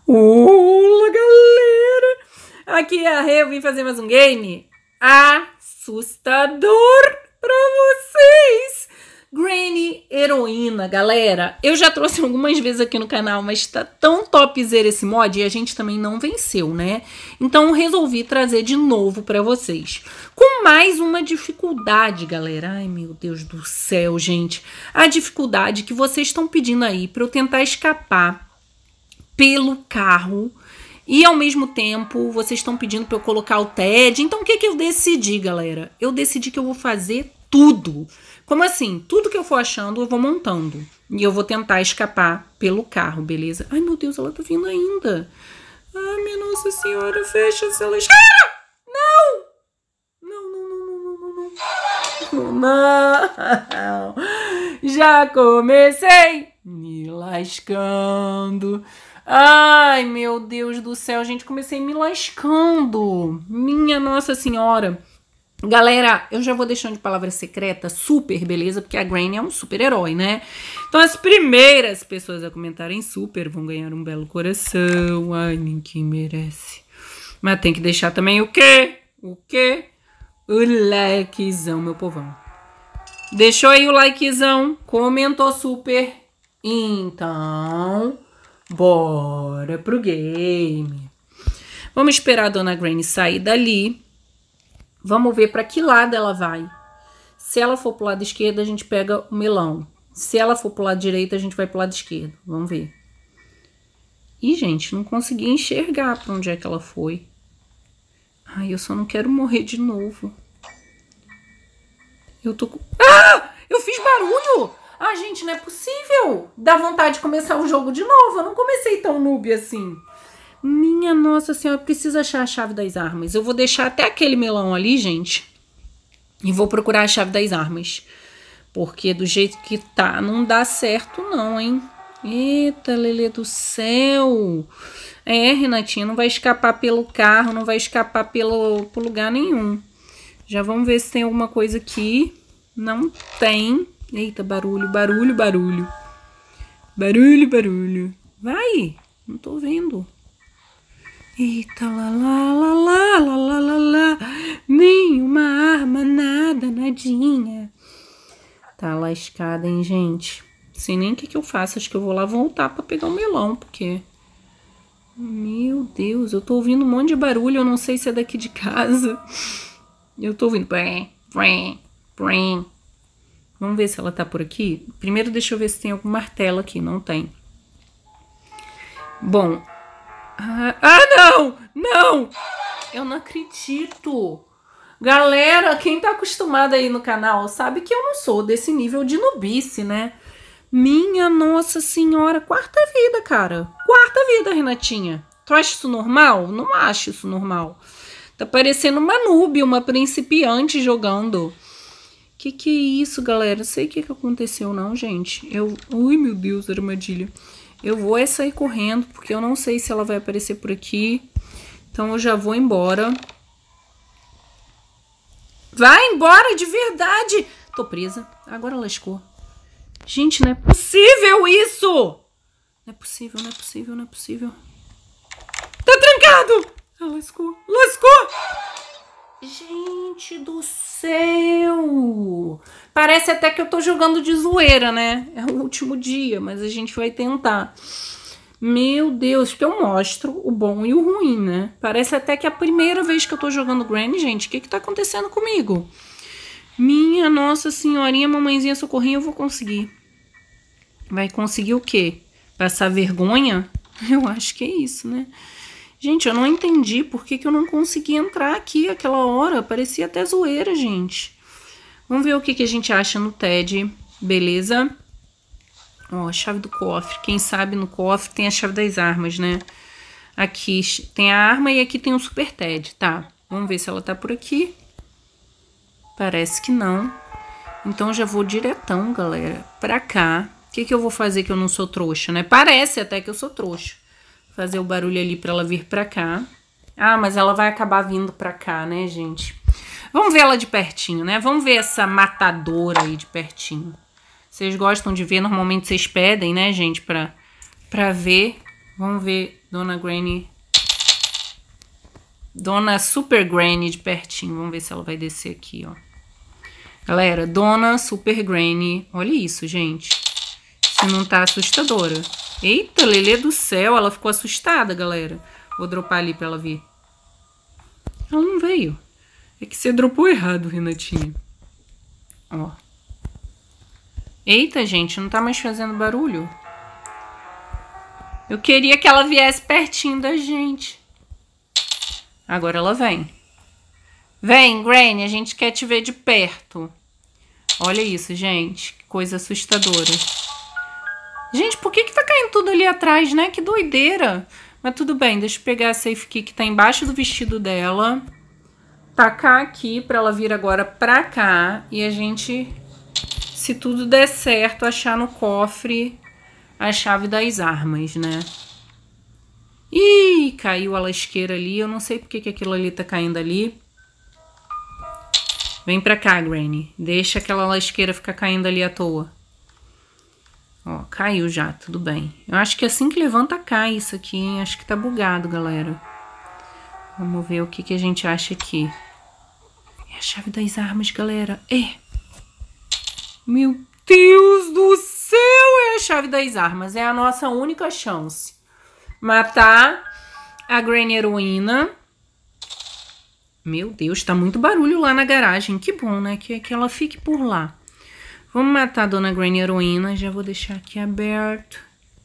Olá, galera! Aqui é a Rê, eu vim fazer mais um game assustador pra vocês. Granny Heroína, galera. Eu já trouxe algumas vezes aqui no canal, mas tá tão topzera esse mod e a gente também não venceu, né? Então resolvi trazer de novo pra vocês. Com mais uma dificuldade, galera. Ai, meu Deus do céu, gente. A dificuldade que vocês estão pedindo aí pra eu tentar escapar pelo carro. E ao mesmo tempo, vocês estão pedindo para eu colocar o TED. Então, o que que eu decidi, galera? Eu decidi que eu vou fazer tudo. Como assim? Tudo que eu for achando, eu vou montando. E eu vou tentar escapar pelo carro, beleza? Ai, meu Deus, ela tá vindo ainda. Ai, minha Nossa Senhora, fecha essa escada. Não! Não! Já comecei me lascando. Ai, meu Deus do céu, gente, comecei me lascando. Minha Nossa Senhora. Galera, eu já vou deixando de palavra secreta super, beleza? Porque a Granny é um super-herói, né? Então as primeiras pessoas a comentarem super vão ganhar um belo coração. Ai, ninguém merece. Mas tem que deixar também o quê? O quê? O likezão, meu povão. Deixou aí o likezão, comentou super. Então, bora pro game. Vamos esperar a Dona Granny sair dali. Vamos ver para que lado ela vai. Se ela for pro lado esquerdo, a gente pega o melão. Se ela for pro lado direito, a gente vai pro lado esquerdo. Vamos ver. Ih, gente, não consegui enxergar para onde é que ela foi. Ai, eu só não quero morrer de novo. Eu tô com... Ah! Eu fiz barulho! Ah, gente, não é possível. Dá vontade de começar o jogo de novo. Eu não comecei tão noob assim. Minha Nossa Senhora, eu preciso achar a chave das armas. Eu vou deixar até aquele melão ali, gente. E vou procurar a chave das armas. Porque do jeito que tá, não dá certo não, hein? Eita, Lelê do céu. É, Renatinha, não vai escapar pelo carro, não vai escapar por lugar nenhum. Já vamos ver se tem alguma coisa aqui. Não tem. Eita, barulho, barulho, barulho. Barulho, barulho. Vai, não tô vendo. Eita, lá, lá, lá, lá, lá, lá, lá, lá. Nenhuma arma, nada, nadinha. Tá lascada, hein, gente? Sei nem o que eu faço. Acho que eu vou lá voltar pra pegar o melão, porque... Meu Deus, eu tô ouvindo um monte de barulho. Eu não sei se é daqui de casa. Eu tô ouvindo... Vamos ver se ela tá por aqui. Primeiro deixa eu ver se tem algum martelo aqui. Não tem. Bom... não! Não! Eu não acredito! Galera, quem tá acostumado aí no canal sabe que eu não sou desse nível de nubice, né? Minha Nossa Senhora, quarta vida, cara. Quarta vida, Renatinha. Tu acha isso normal? Não acho isso normal. Tá parecendo uma noob, uma principiante jogando. Que é isso, galera? Não sei o que aconteceu não, gente. Ui, meu Deus, armadilha. Eu vou sair correndo, porque eu não sei se ela vai aparecer por aqui. Então eu já vou embora. Vai embora, de verdade! Tô presa. Agora lascou. Gente, não é possível isso! Não é possível, não é possível, não é possível. Tá trancado! Ah, lascou. Lascou! Gente do céu! Parece até que eu tô jogando de zoeira, né? É o último dia, mas a gente vai tentar. Meu Deus, que eu mostro o bom e o ruim, né? Parece até que é a primeira vez que eu tô jogando Granny, gente. O que tá acontecendo comigo? Minha Nossa Senhorinha, mamãezinha socorrinha, eu vou conseguir. Vai conseguir o quê? Passar vergonha? Eu acho que é isso, né? Gente, eu não entendi por que eu não consegui entrar aqui aquela hora. Parecia até zoeira, gente. Vamos ver o que a gente acha no TED. Beleza? Ó, a chave do cofre. Quem sabe no cofre tem a chave das armas, né? Aqui tem a arma e aqui tem o super TED. Tá, vamos ver se ela tá por aqui. Parece que não. Então já vou diretão, galera, pra cá. O que eu vou fazer que eu não sou trouxa, né? Parece até que eu sou trouxa. Fazer o barulho ali pra ela vir pra cá. Ah, mas ela vai acabar vindo pra cá, né, gente? Vamos ver ela de pertinho, né? Vamos ver essa matadora aí de pertinho. Vocês gostam de ver? Normalmente vocês pedem, né, gente, pra ver. Vamos ver Dona Granny. Dona Super Granny de pertinho. Vamos ver se ela vai descer aqui, ó. Galera, Dona Super Granny. Olha isso, gente. Se não tá assustadora. Eita, Lelê do céu. Ela ficou assustada, galera. Vou dropar ali pra ela vir. Ela não veio. É que você dropou errado, Renatinha. Ó. Eita, gente. Não tá mais fazendo barulho. Eu queria que ela viesse pertinho da gente. Agora ela vem. Vem, Granny, a gente quer te ver de perto. Olha isso, gente. Que coisa assustadora. Gente, por que tá caindo tudo ali atrás, né? Que doideira. Mas tudo bem, deixa eu pegar a safe key que tá embaixo do vestido dela. Tacar aqui pra ela vir agora pra cá. E a gente, se tudo der certo, achar no cofre a chave das armas, né? Ih, caiu a lasqueira ali. Eu não sei porque que aquilo ali tá caindo ali. Vem pra cá, Granny. Deixa aquela lasqueira ficar caindo ali à toa. Ó, caiu já, tudo bem. Eu acho que assim que levanta, cai isso aqui, hein? Acho que tá bugado, galera. Vamos ver o que a gente acha aqui. É a chave das armas, galera. É. Meu Deus do céu, é a chave das armas. É a nossa única chance. Matar a Granny heroína. Meu Deus, tá muito barulho lá na garagem. Que bom, né? Que ela fique por lá. Vamos matar a Dona Granny heroína. Já vou deixar aqui aberto.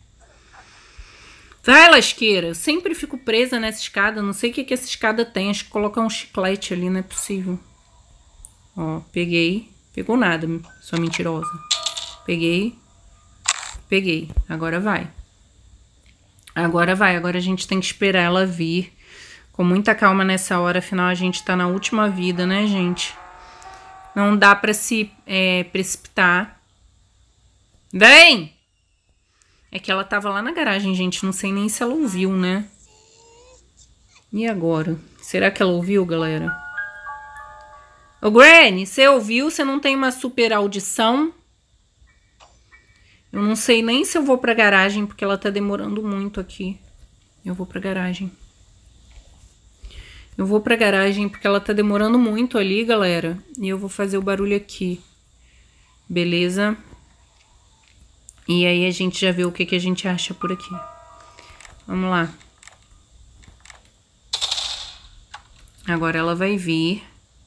Vai, lasqueira. Eu sempre fico presa nessa escada. Não sei o que essa escada tem. Acho que colocar um chiclete ali, não é possível. Ó, peguei. Pegou nada, sua mentirosa. Peguei. Peguei. Agora vai. Agora vai. Agora a gente tem que esperar ela vir. Com muita calma nessa hora. Afinal, a gente tá na última vida, né, gente? Não dá pra se precipitar. Vem! É que ela tava lá na garagem, gente. Não sei nem se ela ouviu, né? E agora? Será que ela ouviu, galera? Ô, Granny, você ouviu? Você não tem uma super audição? Eu não sei nem se eu vou pra garagem, porque ela tá demorando muito aqui. Eu vou pra garagem. Eu vou pra garagem porque ela tá demorando muito ali, galera. E eu vou fazer o barulho aqui. Beleza? E aí a gente já vê o que a gente acha por aqui. Vamos lá. Agora ela vai vir.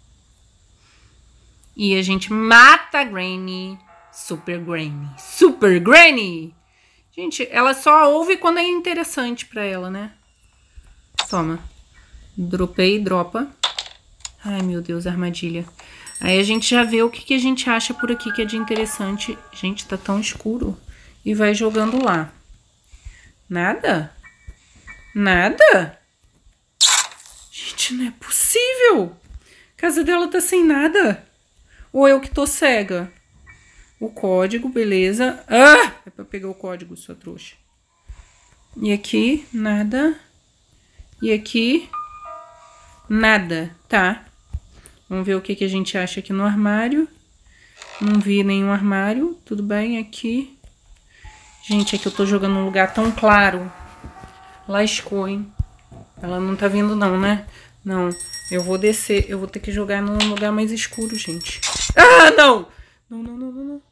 E a gente mata a Granny. Super Granny. Super Granny! Gente, ela só ouve quando é interessante pra ela, né? Toma. Dropei, dropa. Ai, meu Deus, armadilha. Aí a gente já vê o que a gente acha por aqui que é de interessante. Gente, tá tão escuro. E vai jogando lá. Nada? Nada? Gente, não é possível. A casa dela tá sem nada. Ou eu que tô cega? O código, beleza. Ah! É pra pegar o código, sua trouxa. E aqui, nada. E aqui... Nada, tá? Vamos ver o que a gente acha aqui no armário. Não vi nenhum armário. Tudo bem, aqui. Gente, é que eu tô jogando num lugar tão claro. Lascou, hein? Ela não tá vindo não, né? Não, eu vou descer. Eu vou ter que jogar num lugar mais escuro, gente. Ah, não! Não, não, não, não, não.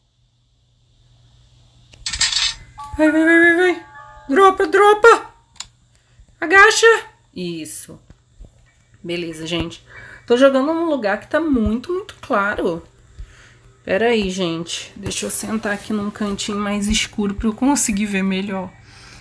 Vai, vai, vai, vai, vai. Dropa, dropa! Agacha! Isso. Beleza, gente. Tô jogando num lugar que tá muito, muito claro. Pera aí, gente. Deixa eu sentar aqui num cantinho mais escuro pra eu conseguir ver melhor.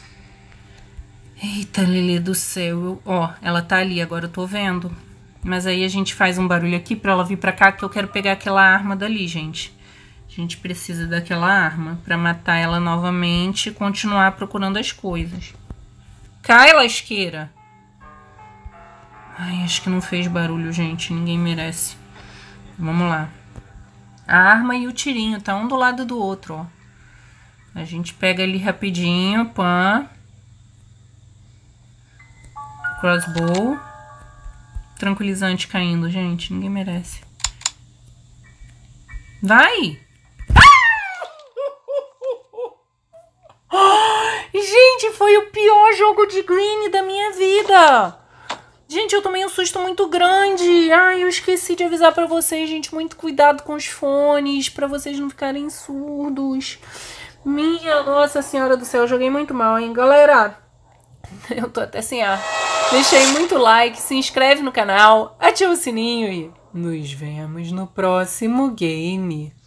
Eita, Lelê do céu. Ó, ela tá ali, agora eu tô vendo. Mas aí a gente faz um barulho aqui pra ela vir pra cá, que eu quero pegar aquela arma dali, gente. A gente precisa daquela arma pra matar ela novamente e continuar procurando as coisas. Cai, lasqueira! Ai, acho que não fez barulho, gente. Ninguém merece. Vamos lá. A arma e o tirinho, tá um do lado do outro, ó. A gente pega ali rapidinho, pã. Crossbow. Tranquilizante caindo, gente. Ninguém merece. Vai! Gente, foi o pior jogo de green da minha vida. Gente, eu tomei um susto muito grande. Ai, eu esqueci de avisar pra vocês, gente. Muito cuidado com os fones, pra vocês não ficarem surdos. Minha Nossa Senhora do Céu, eu joguei muito mal, hein? Galera, eu tô até sem ar. Deixa aí muito like, se inscreve no canal, ativa o sininho e nos vemos no próximo game.